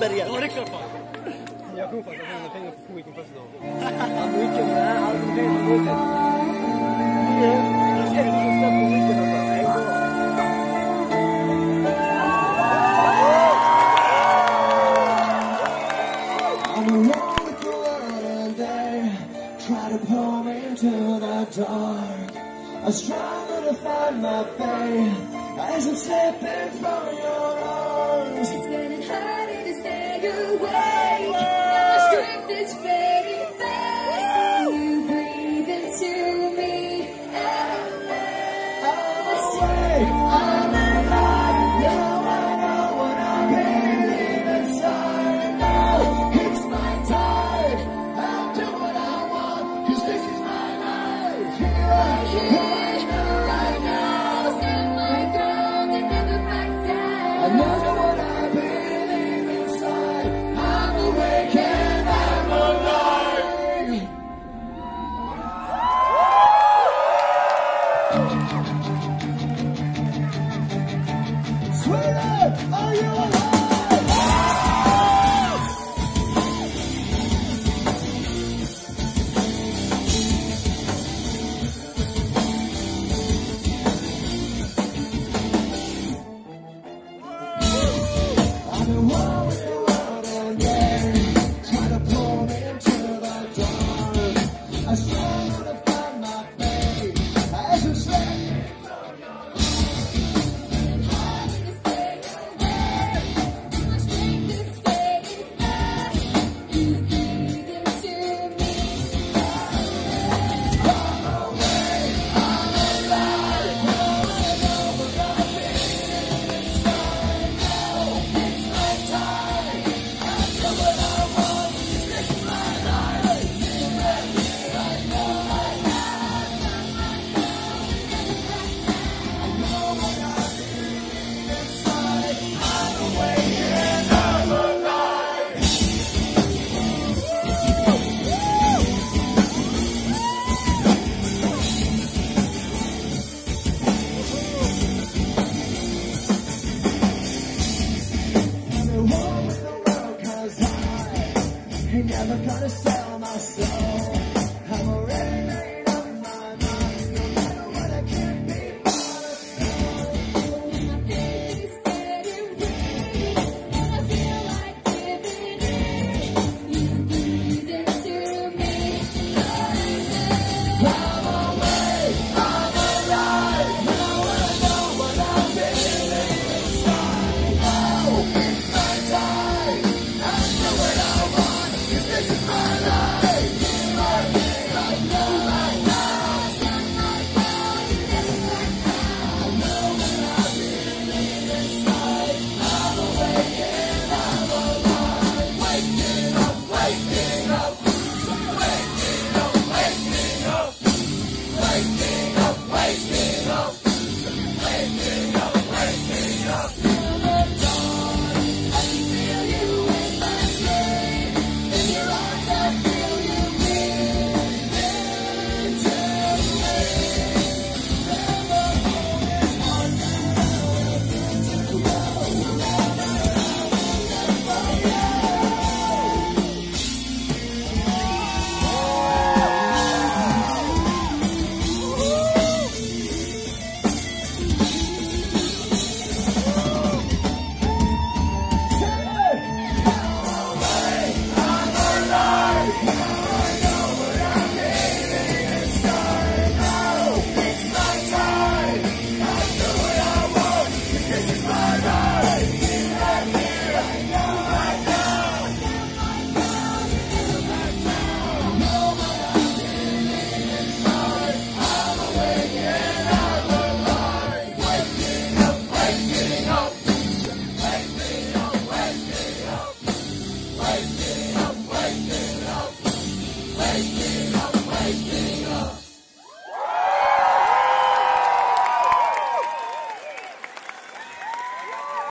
början. Ja, det är klart fan. Jag kommer fan att pengar på Weekend Festival. Ja, mycket med det här. Allt det är mycket. Jag ska inte lyssna på Weekend och så. Nej, bra. I'm alone with the world and they try to pull me into the dark. I struggle to find my faith as I'm slipping from your arms. It's getting harder to stay awake. My strength is fading fast. You breathe into me. I'm awake, I'm alive. Now I know what I believe inside. Now it's my time. I'll do what I want, 'cause this is my life. Here, right now. Stand my ground and never back down. I know what I believe inside. I'm awake and I'm alive. Sweetheart, are you alive? I'm in war with the world and they try to pull me into the dark. I struggle to find my faith as I'm slipping. Harder to stay awake. My strength is fading fast. You breathe into me. I'm awake, I'm alive. Now I know what I feel inside. Now it's my time. I do what I want, 'cause this is my life. Right now, right now. I know what I believe inside. I'm awake and I'm alive. I'm in war with the world 'cause I ain't never gonna sell my soul. I'm already made up my mind. No matter what, I can't be My faith is getting weak, and I feel like giving in. You breathe into me. I'm awake, I'm alive. Now I know what I believe inside. Now it's my time. I do what I want, 'cause this is my life.